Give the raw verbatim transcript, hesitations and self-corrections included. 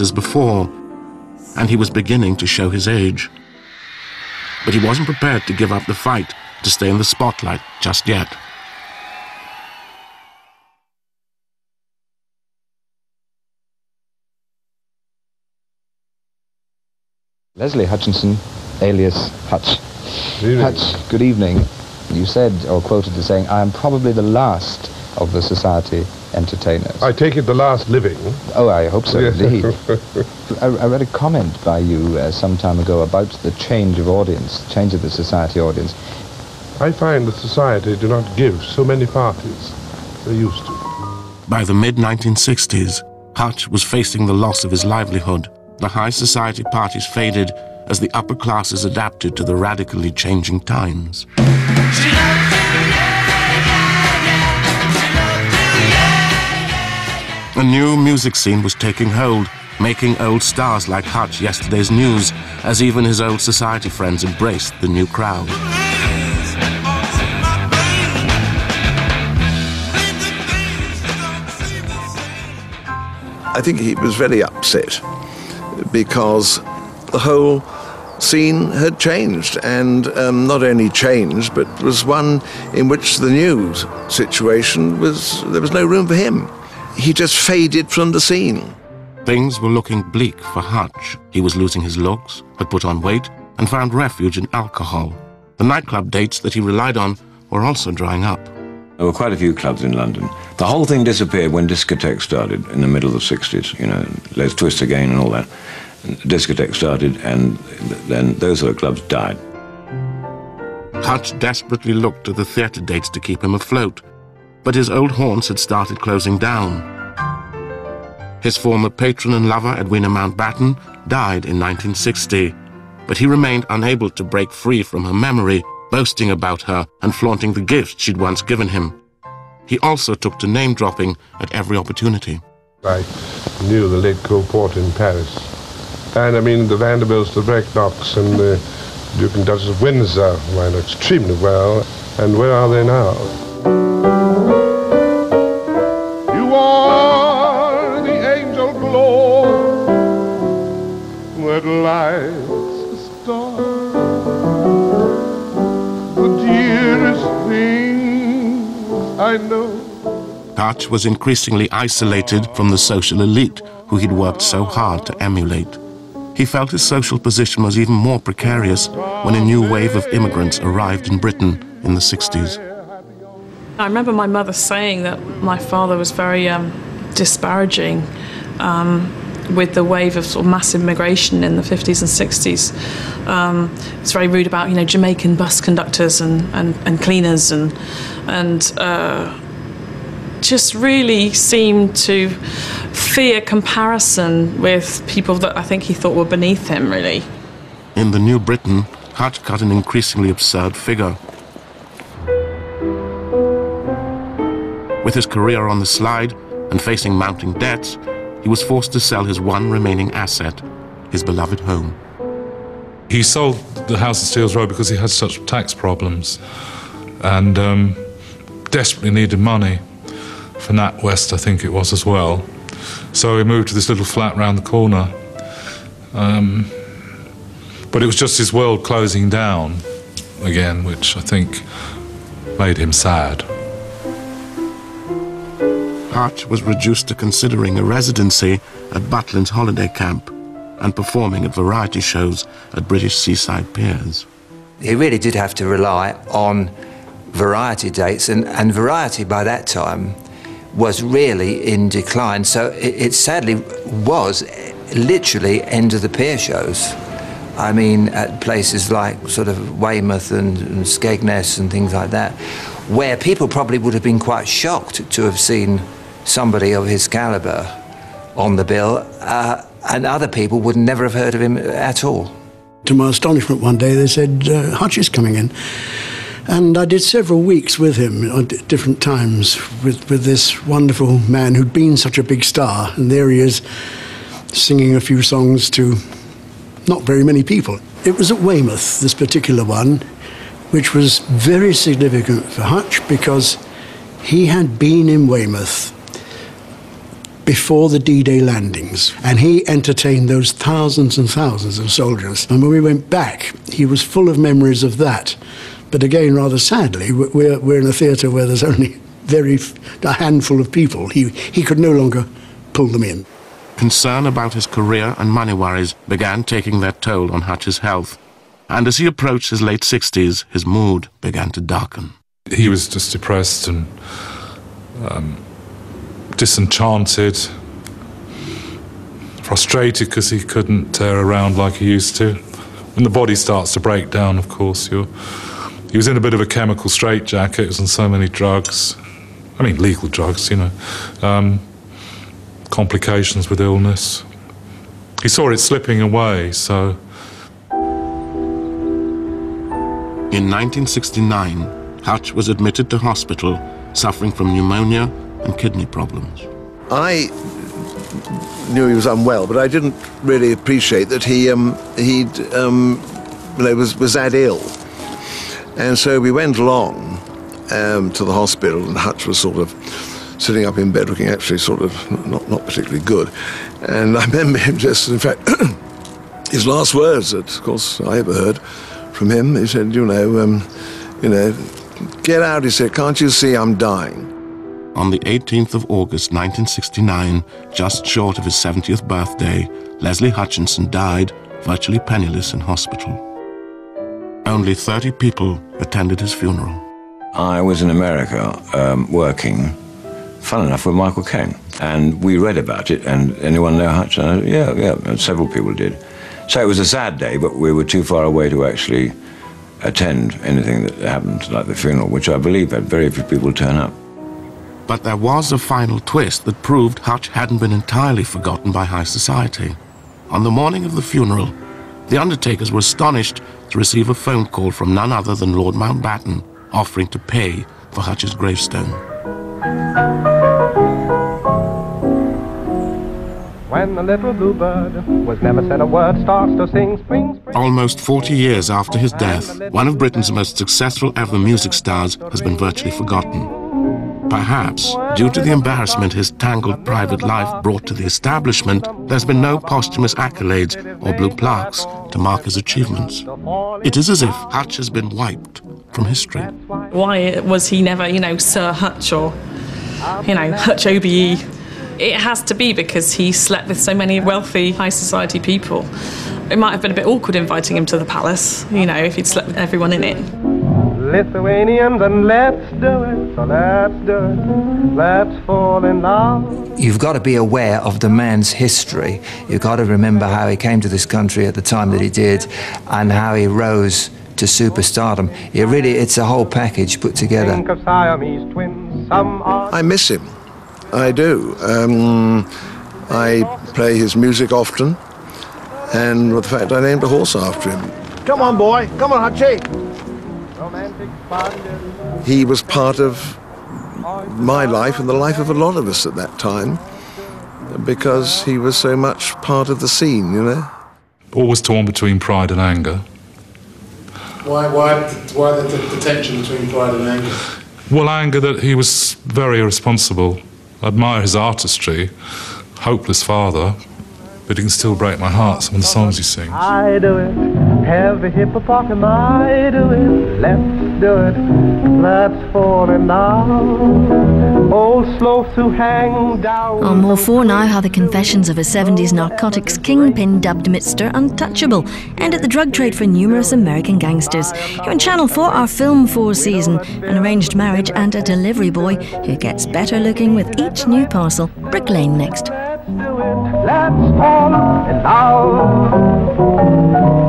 as before, and he was beginning to show his age. But he wasn't prepared to give up the fight to stay in the spotlight just yet. Leslie Hutchinson, alias Hutch. Good Hutch, good evening. You said, or quoted as saying, I am probably the last of the society entertainers. I take it the last living. Oh, I hope so, Yes. indeed. I, I read a comment by you uh, some time ago about the change of audience, change of the society audience. I find that society do not give so many parties as they used to. By the mid nineteen sixties, Hutch was facing the loss of his livelihood. The high society parties faded as the upper classes adapted to the radically changing times. A new music scene was taking hold, making old stars like Hutch yesterday's news, as even his old society friends embraced the new crowd. I think he was very upset because the whole scene had changed, and um, not only changed, but was one in which the new situation was, there was no room for him. He just faded from the scene. Things were looking bleak for Hutch. He was losing his looks, had put on weight, and found refuge in alcohol. The nightclub dates that he relied on were also drying up. There were quite a few clubs in London. The whole thing disappeared when discotheques started in the middle of the sixties, you know, Les Twist Again and all that. Discotheque started, and then those sort of clubs died. Hutch desperately looked to the theatre dates to keep him afloat, but his old haunts had started closing down. His former patron and lover, Edwina Mountbatten, died in nineteen sixty, but he remained unable to break free from her memory, boasting about her and flaunting the gifts she'd once given him. He also took to name-dropping at every opportunity. I knew the late Cole Porter in Paris. And I mean, the Vanderbilts, the Brecknocks, and the Duke and Duchess of Windsor, who I know extremely well. And where are they now? You are the angel glow that lights the star, the dearest thing I know. Hutch was increasingly isolated from the social elite who he'd worked so hard to emulate. He felt his social position was even more precarious when a new wave of immigrants arrived in Britain in the sixties. I remember my mother saying that my father was very um, disparaging um, with the wave of sort of massive migration in the fifties and sixties. Um, it's very rude about, you know, Jamaican bus conductors and, and, and cleaners and, and uh, just really seemed to fear comparison with people that I think he thought were beneath him, really. In the New Britain, Hutch cut an increasingly absurd figure. With his career on the slide and facing mounting debts, he was forced to sell his one remaining asset, his beloved home. He sold the house in Steeles Road because he had such tax problems and um, desperately needed money for NatWest, I think it was, as well. So he moved to this little flat round the corner. Um, but it was just his world closing down again, which I think made him sad. Hutch was reduced to considering a residency at Butlins holiday camp and performing at variety shows at British seaside piers. He really did have to rely on variety dates, and, and variety by that time was really in decline, so it, it sadly was literally end of the pier shows. I mean, at places like sort of Weymouth and, and Skegness and things like that, where people probably would have been quite shocked to have seen somebody of his calibre on the bill, uh, and other people would never have heard of him at all. To my astonishment, one day they said, uh, Hutch is coming in. And I did several weeks with him at different times with, with this wonderful man who'd been such a big star. And there he is, singing a few songs to not very many people. It was at Weymouth, this particular one, which was very significant for Hutch because he had been in Weymouth before the D-Day landings, and he entertained those thousands and thousands of soldiers. And when we went back, he was full of memories of that. But again, rather sadly, we're, we're in a theatre where there's only very a handful of people. He, he could no longer pull them in. Concern about his career and money worries began taking their toll on Hutch's health, and as he approached his late sixties, his mood began to darken. He was just depressed and um, disenchanted, frustrated because he couldn't tear around like he used to. When the body starts to break down, of course, you're... He was in a bit of a chemical straitjacket. He was on so many drugs. I mean, legal drugs, you know. Um, complications with illness. He saw it slipping away, so... In nineteen sixty-nine, Hutch was admitted to hospital, suffering from pneumonia and kidney problems. I knew he was unwell, but I didn't really appreciate that he um, he'd, um, you know, was, was that ill. And so we went along um, to the hospital, and Hutch was sort of sitting up in bed looking actually sort of not, not particularly good. And I remember him just, in fact, his last words that, of course, I ever heard from him, he said, you know, um, you know, get out, he said, can't you see I'm dying? On the eighteenth of August nineteen sixty-nine, just short of his seventieth birthday, Leslie Hutchinson died, virtually penniless, in hospital. Only thirty people attended his funeral. I was in America um, working, fun enough, with Michael Caine. And we read about it, and anyone know Hutch? Uh, yeah, yeah, and several people did. So it was a sad day, but we were too far away to actually attend anything that happened, like the funeral, which I believe had very few people turn up. But there was a final twist that proved Hutch hadn't been entirely forgotten by high society. On the morning of the funeral, the undertakers were astonished to receive a phone call from none other than Lord Mountbatten, offering to pay for Hutch's gravestone. When the little bluebird was never said a word starts to sing spring, spring. Almost forty years after his death, one of Britain's most successful ever music stars has been virtually forgotten. Perhaps, due to the embarrassment his tangled private life brought to the establishment, there's been no posthumous accolades or blue plaques to mark his achievements. It is as if Hutch has been wiped from history. Why was he never, you know, Sir Hutch or, you know, Hutch O B E? It has to be because he slept with so many wealthy, high society people. It might have been a bit awkward inviting him to the palace, you know, if he'd slept with everyone in it. Lithuanians, and let's do it, so let's do it, let's fall in love. You've got to be aware of the man's history. You've got to remember how he came to this country at the time that he did and how he rose to superstardom. It really, it's a whole package put together. Think of Siamese twins, some are... I miss him. I do. Um, I play his music often, and with the fact I named a horse after him. Come on, boy. Come on, Hutchie. He was part of my life and the life of a lot of us at that time, because he was so much part of the scene, you know. Always torn between pride and anger. Why, why, why the, the tension between pride and anger? Well, anger that he was very irresponsible. I admire his artistry, hopeless father, but he can still break my heart, some of the songs he sings. I do it, heavy hippopotamus, I do it, let's do it, let's fall in love, old sloth who hang down. On More four now, how the confessions of a seventies narcotics kingpin dubbed Mister Untouchable ended the drug trade for numerous American gangsters. Here on Channel four, our Film four season, an arranged marriage and a delivery boy who gets better looking with each new parcel. Brick Lane next. Let's fall in love.